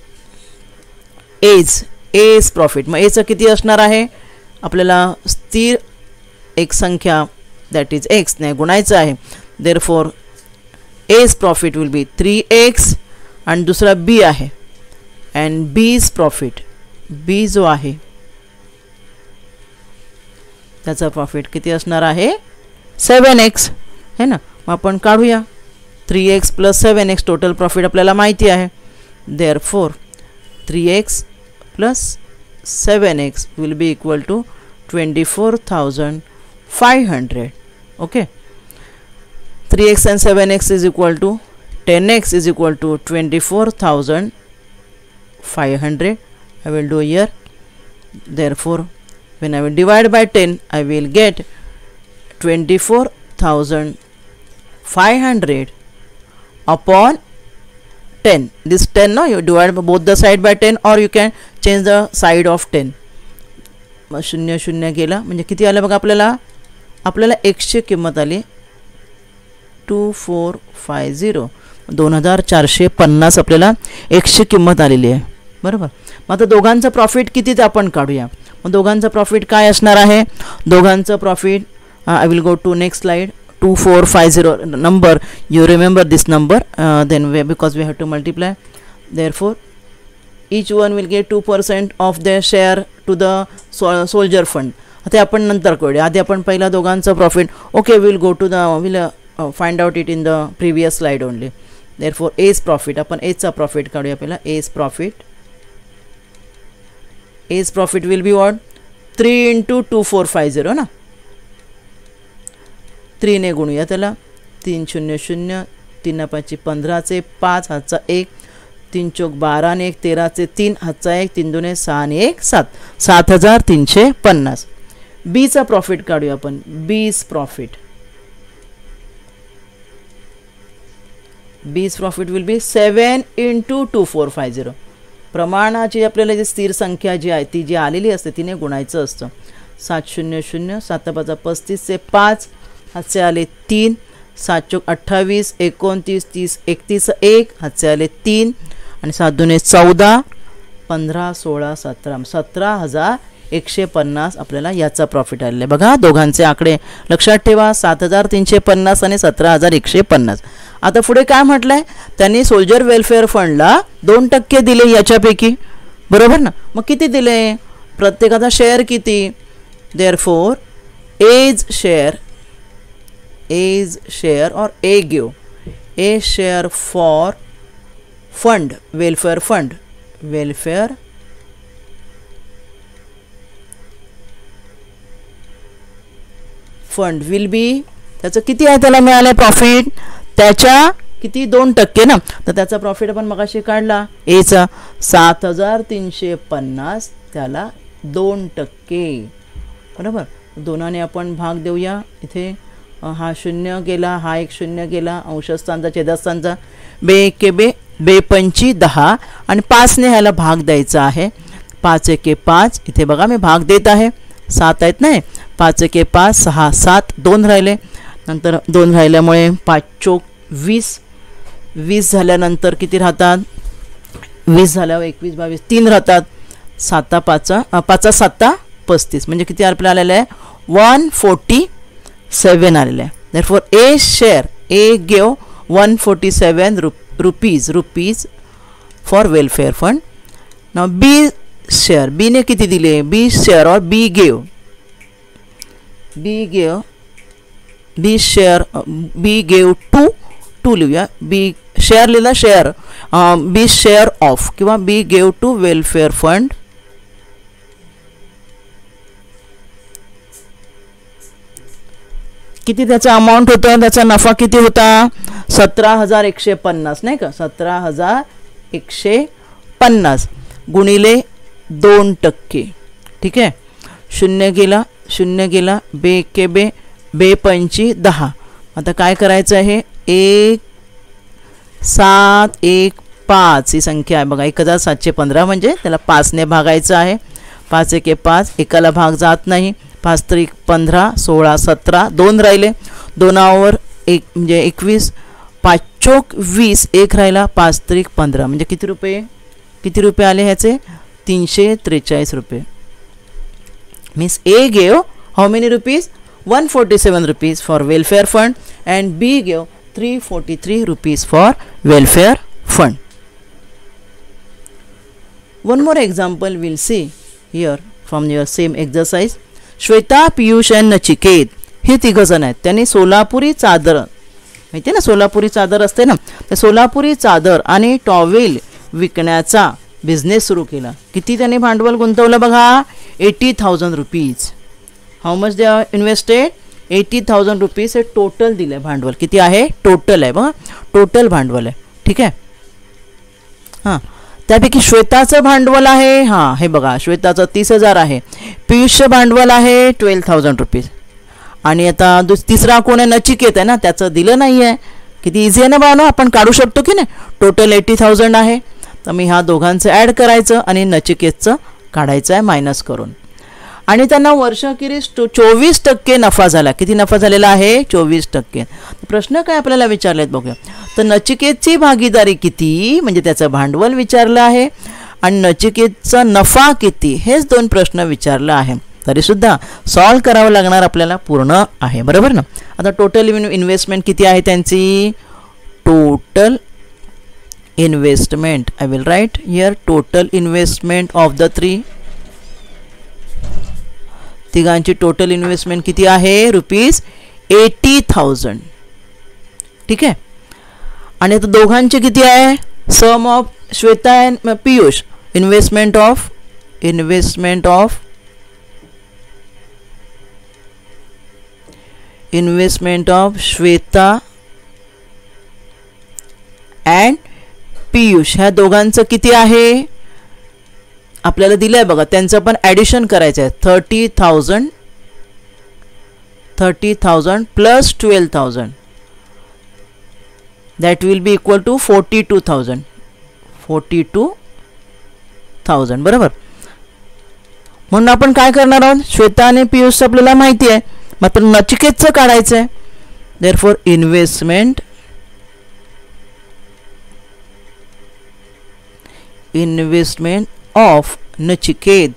एज प्रॉफिट, मग एचं किती असणार आहे, आपल्याला स्थिर एक संख्या दॅट इज एक्स ने गुणायचं आहे. Therefore A's profit will be 3x, आणि दुसरा बी आहे, अँड बीज प्रॉफिट, बी जो आहे त्याचा प्रॉफिट किती असणार आहे, 7x है ना. मग आपण काढूया 3x + 7x, टोटल प्रॉफिट आपल्याला माहिती आहे. Therefore 3x + 7x will be equal to 24,500. okay, 3x and 7x is equal to 10x is equal to 24,500. I will do here. Therefore when I will divide by 10 I will get 24,500 upon 10. This 10, no, you divide both the side by 10 or you can change the side of 10. मग 0 0 गेला म्हणजे किती आलं बघा, आपल्याला x ची किंमत आली 2450. 2450 आपल्याला एक्सची किंमत आलेली आहे, बरोबर. मग आता दोघांचं प्रॉफिट किती ते आपण काढूया. मग दोघांचं प्रॉफिट काय असणार आहे. दोघांचं profit, I will go to next slide. 2450 number, you remember this number, then because we have to multiply, therefore each one will get 2% of their share to the soldier fund. आता आपण नंतर करूया, आधी आपण पहिला दोघांचं profit. Okay, will go to the will find out it in the previous slide only. Therefore A's profit, आपण एजचा प्रॉफिट काढूया पहिला. A's profit will be what 3 into 2450 ना, 3 ने गुणूया त्याला. 3 0 0, 3 5 15, 5 हातचा 1, 3 चौक 12 ने 1, 13 3 हातचा 1, 3 2 6 ने 1 7, 7350. बीचा प्रॉफिट काढूया आपण. बीज प्रॉफिट विल बी 7 into 2450. प्रमाणाची आपल्याला जी स्थिर संख्या जी आहे ती जी आलेली असते तिने गुणायचं असतं. 7 0 0, 7 5 35, 5 हातचे आले 3, 7 चौक 28, 29 30 31 1 हातचे आले 3 आणि 7 2 14, 15 16 17, 17,150 आपल्याला याचा प्रॉफिट आलेला आहे. बघा दोघांचे आकडे लक्षात ठेवा, 7,350 आणि 17,150. आता पुढे काय म्हटलंय, त्यांनी सोल्जर वेलफेअर फंडला 2% दिले याच्यापैकी, बरोबर ना. मग किती दिले, प्रत्येकाचा शेअर किती. Therefore A's share or A give a share for fund welfare fund will be, त्याचं किती आहे त्याला मिळालं प्रॉफिट, त्याच्या किती 2% ना. तर त्याचा प्रॉफिट आपण मगाशी काढला एचा 7,350, त्याला 2%, बरोबर. दोनाने आपण भाग देऊया. इथे हा 0 गेला, हा 1 0 गेला, अंशस्थानचा छेदस्थानचा. बे के बे 5 10 आणि 5 ने ह्याला भाग द्यायचा आहे. 5 1 5, इथे बघा मी भाग देत आहे, 7 आहेत नाही. 5 1 5 6 7, 2 राहिले. नंतर 2 राहिल्यामुळे 5 चौक 20, 20 झाल्यानंतर किती राहतात, 20 झाल्यावर 21 22 3 राहतात. 7 5 7 35, म्हणजे किती आपल्याला आलेलं आहे 147 आलेलं आहे. Therefore A share A gave 147 rupees for welfare fund. Now B share, B ने किती दिले, बी शेअर और बी गेव टू लिहूया. बी शेअर लिहिला, शेअर बी शेअर ऑफ किंवा B gave to welfare fund किती त्याचा अमाऊंट होता, त्याचा नफा किती होता 17,150 नाही का. 17,150 गुणिले 2%, ठीक आहे. 0 गेला, बे के बे 5 10. आता काय करायचं आहे, 1 7 1 5 ही संख्या आहे बघा. 1,715 म्हणजे त्याला 5 ने भागायचं आहे. 5 1 5, एकाला भाग जात नाही. 5 3 15 16 17, 2 राहिले, 2वर 1 म्हणजे 21, 5 चौक 20, 1 राहिला, 5 3 15 म्हणजे किती रुपये आले ह्याचे 343 रुपये. Means A gave how many rupees 147 rupees for welfare fund and B gave 343 rupees for welfare fund. One more example we'll see here from your same exercise. Shweta, Piyush आणि नचिकेत हे 3 जण आहेत. त्यांनी सोलापुरी चादर, माहिती आहे ना सोलापुरी चादर असते ना, तर सोलापुरी चादर आणि टॉवेल विकण्याचा बिझनेस सुरू केला. किती त्यांनी भांडवल गुंतवलं बघा 80,000 rupees. How much they invested 80,000 rupees हे टोटल दिलं भांडवल. किती आहे टोटल आहे बघा, टोटल भांडवल आहे, ठीक आहे. हां, त्यापैकी श्वेताचं भांडवल आहे, हां हे बघा श्वेताचं 30,000 आहे. पीयूषचं भांडवल आहे 12,000 रुपीज. आणि आता तिसरा कोण आहे नचिकेत आहे ना, त्याचं दिलं नाही आहे. किती इझी आहे ना बाळांनो, आपण काढू शकतो की नाही. टोटल 80,000 आहे, तर मी ह्या दोघांचं ॲड करायचं आणि नचिकेतचं काढायचं आहे मायनस करून. आणि त्यांना वर्षाखेरीस 24% नफा झाला. किती नफा झालेला आहे 24%. प्रश्न काय आपल्याला विचारलेत बघूया. तर नचिकेतची भागीदारी किती म्हणजे त्याचं भांडवल विचारलं आहे आणि नचिकेतचा नफा किती हेच दोन प्रश्न विचारलं आहे. तरीसुद्धा सॉल्व करावं लागणार आपल्याला पूर्ण आहे, बरोबर ना. आता टोटल इन्व्हेस्टमेंट किती आहे त्यांची, total investment I will write here total investment of the three. तिघांची टोटल इन्व्हेस्टमेंट किती आहे, ₹80,000. ठीक आहे. आणि आता दोघांचे किती आहे, sum of Shweta and Piyush, investment of Shweta and Piyush ह्या दोघांचं किती आहे आपल्याला दिलं आहे बघा. त्यांचं पण ॲडिशन करायचं आहे. 30,000 plus 12,000 that will be equal to 42,000 बरोबर. म्हणून आपण काय करणार आहोत, श्वेता आणि पियुषचं आपल्याला माहिती आहे, मात्र नचिकेतचं काढायचं आहे. Therefore investment of Nachiket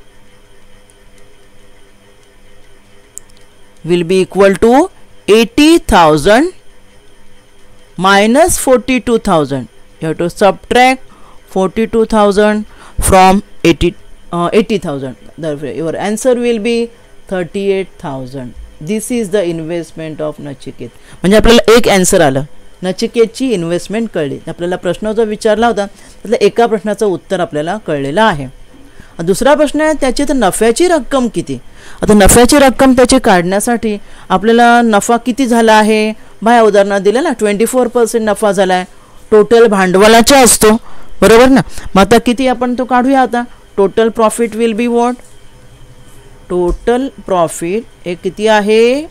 will be equal to 80,000 minus 42,000. You have to subtract 42,000 from 80,000. Therefore, your answer will be 38,000. This is the investment of Nachiket. म्हणजे आपल्याला एक आन्सर आलं, नचिकेतची इन्व्हेस्टमेंट कळली. आपल्याला प्रश्न जो विचारला होता त्यातल्या एका प्रश्नाचं उत्तर आपल्याला कळलेलं आहे. दुसरा प्रश्न आहे त्याची तर नफ्याची रक्कम किती. आता नफ्याची रक्कम त्याची काढण्यासाठी आपल्याला नफा किती झाला आहे बाया उदाहरणात दिलं ना, 24% नफा झाला आहे. टोटल भांडवलाचा असतो बरोबर ना. मग आता किती आपण तो काढूया. आता total profit will be what, total profit हे किती आहे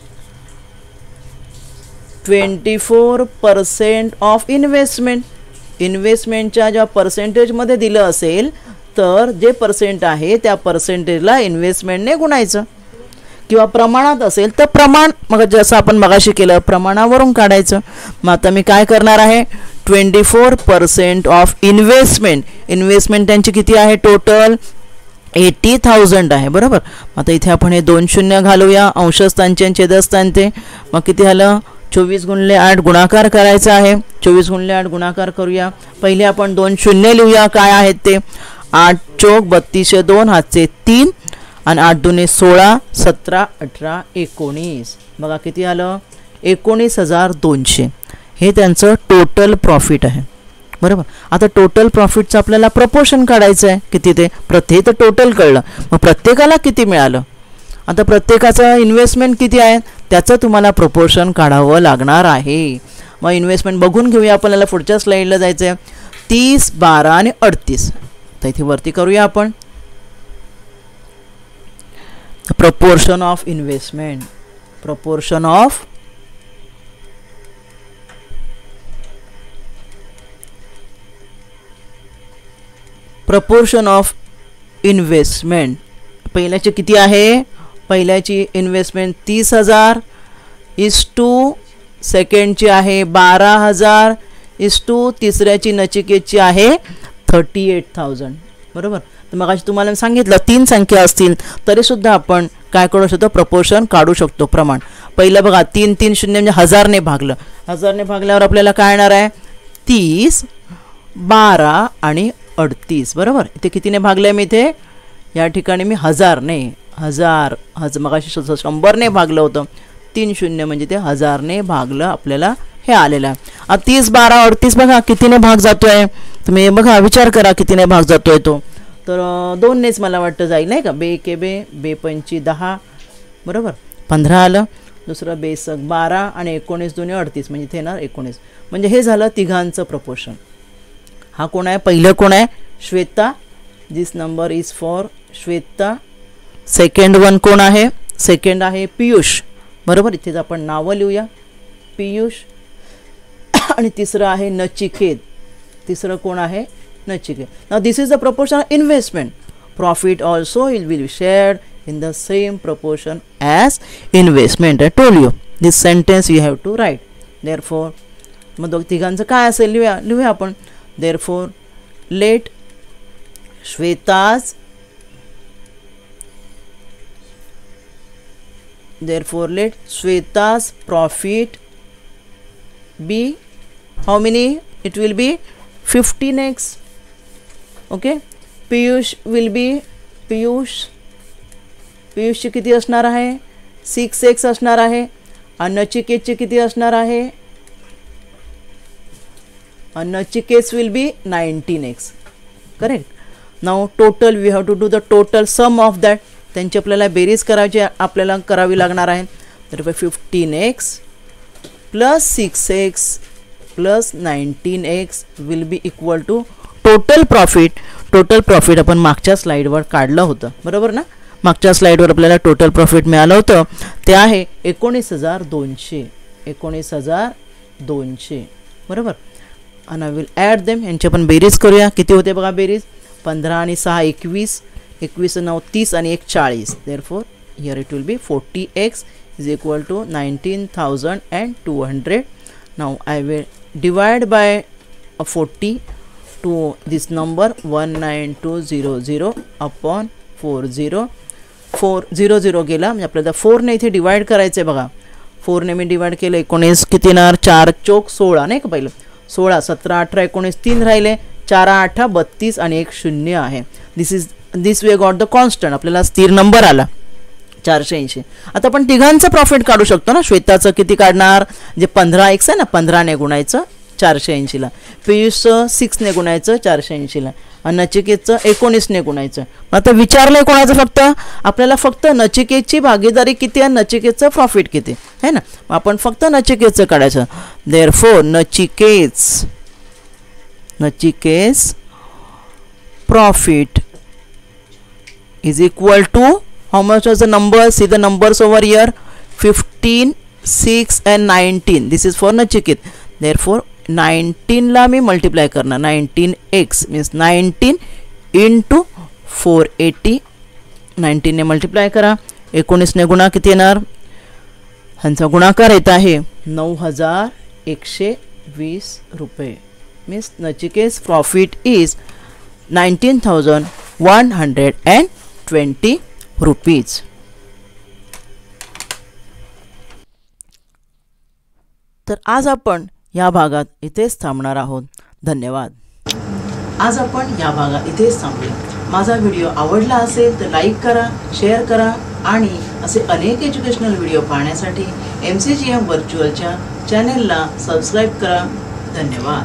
24% ऑफ इन्व्हेस्टमेंट. इन्व्हेस्टमेंटच्या ज्या पर्सेंटेजमध्ये दिलं असेल तर जे पर्सेंट आहे त्या पर्सेंटेजला इन्व्हेस्टमेंटने गुणायचं, किंवा प्रमाणात असेल तर प्रमाण, मग जसं आपण मगाशी केलं प्रमाणावरून काढायचं. मग आता मी काय करणार आहे 24% ऑफ इन्व्हेस्टमेंट त्यांची किती आहे टोटल 80,000 आहे बरोबर. आता इथे आपण हे 2 शून्य घालूया, अंशस्थानचे आणि छेदस्थानचे. मग किती झालं 24 गुणिले 8 गुणाकार करायचा आहे. 24 गुणिले 8 गुणाकार करूया. पहिले आपण 2 शून्य लिहूया काय आहेत ते. 8 चौक 32 2 हातचे 3 आणि 8 दुने 16 17 18 19 बघा किती आलं 19,200. हे त्यांचं टोटल प्रॉफिट आहे बरोबर. आता टोटल प्रॉफिटचं आपल्याला प्रपोर्शन काढायचं आहे किती ते. प्रत्येक तर टोटल कळलं, मग प्रत्येकाला किती मिळालं. आता प्रत्येकाचं इन्व्हेस्टमेंट किती आहे त्याचं तुम्हाला प्रपोर्शन काढावं लागणार आहे. मग इन्व्हेस्टमेंट बघून घेऊया. आपल्याला पुढच्या स्लाईडला जायचं आहे. 30 12 आणि 38 तर इथे वरती करूया आपण. Proportion of investment, proportion of investment. पहिल्याची किती आहे, पहिल्याची इन्व्हेस्टमेंट 30,000 इज टू सेकंडची आहे 12,000 इज टू तिसऱ्याची नचिकेतची आहे 38,000 बरोबर. तर मग तुम्हाला सांगितलं 3 संख्या असतील तरीसुद्धा आपण काय करू शकतो प्रपोर्शन काढू शकतो प्रमाण. पहिलं बघा 3 3 0 म्हणजे 1000ने भागलं. 1000ने भागल्यावर आपल्याला काय येणार आहे 30 12 आणि 38 बरोबर. इथे कितीने भागलं मी इथे या ठिकाणी मी 1000ने मगाशी 100ने भागलं होतं. 3 शून्य म्हणजे ते 1000ने भागलं आपल्याला हे आलेलं आहे. 30 12 38 बघा कितीने भाग जातोय तुम्ही बघा विचार करा कितीने भाग जातोय तो. तर 2नेच मला वाटतं जाईल नाही का. बे के बे 5 10 बरोबर 15 आलं. दुसरं बे 12 आणि 19 2 38 म्हणजे इथे येणार 19. म्हणजे हे झालं तिघांचं प्रपोर्शन. हा कोण आहे पहिलं कोण आहे Shweta. This number is for Shweta. Second one कोण आहे सेकंड आहे पियुष बरोबर. इथेच आपण नावं लिहूया पियुष. आणि तिसरं आहे नचिकेत. तिसरं कोण आहे Nachiket. Now this is the proportion of investment. Profit also will be shared in the same proportion as investment. I told you this sentence you have to write. Therefore मग तिघांचं काय असेल लिहूया आपण. Therefore let Shweta's profit be how many? It will be 15x. okay. पीयूषची किती असणार आहे? 6x असणार आहे. नचिकेतची किती असणार आहे? Nachiket will be 19x. Correct. Now total we have to do the total sum of that. त्यांची आपल्याला बेरीज करावी लागणार आहे. तर 15x plus 6x plus 19x will be equal to total profit. Total profit आपण मागच्या स्लाईडवर काढलं होतं, बरोबर ना. मागच्या स्लाईडवर आपल्याला टोटल प्रॉफिट मिळालं होतं, ते आहे 19,200. 19,200 बरोबर. आणि आय विल ॲड देम. यांची आपण बेरीज करूया. किती होते बघा बेरीज? 15 आणि 6 21, 21 9 30 आणि 1 40. Therefore here it will be 40x is equal to 19,200. Now I will divide by 40 to this number 19200 upon 40. 400 गेला म्हणजे आपल्याला 4 ने इथे डिवाइड करायचं आहे बघा. 4 ने मी डिवाइड केलं. 19 किती येणार? 4 चौक 16 नाही का पहिलं. 16 17 18 19 3 राहिले. 4 8 32 आणि 1 0 आहे. This way got the constant. आपल्याला स्थिर नंबर आला 480. आता आपण तिघांचं प्रॉफिट काढू शकतो ना. श्वेताचं किती काढणार? जे 15x आहे ना, 15 ने गुणायचं 480ला. पीयूषचं 6 ने गुणायचं 480ला. आणि नचिकेतचं 19 ने गुणायचं. आता विचारलंय कोणाचं? फक्त आपल्याला फक्त नचिकेतची भागीदारी किती आहे, नचिकेतचं प्रॉफिट किती आहे ना. आपण फक्त नचिकेतचं काढायचं. Therefore Nachiket profit is equal to how much was the number? See the numbers over here, 15 6 and 19. This is for Nachiket. Therefore 19 ला मी मल्टिप्लाय करणार. 19x means 19 into 480. 19 ने मल्टिप्लाय करा. 19 ने गुणा किती येणार? ह्यांचा गुणाकार येत आहे 9,120 रुपये. Means Nachiket profit is 19,120 rupees. तर आज आपण या भागात इथेच थांबणार आहोत. धन्यवाद. आज आपण या भागात इथेच थांबूया. माझा व्हिडिओ आवडला असेल तर लाईक करा, शेअर करा आणि असे अनेक एज्युकेशनल व्हिडिओ पाहण्यासाठी MCGM व्हर्च्युअलच्या चॅनेलला सबस्क्राईब करा. धन्यवाद.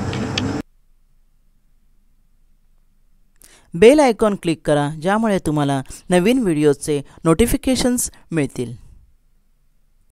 बेल आयकॉन क्लिक करा, ज्यामुळे तुम्हाला नवीन व्हिडिओचे नोटिफिकेशन्स मिळतील.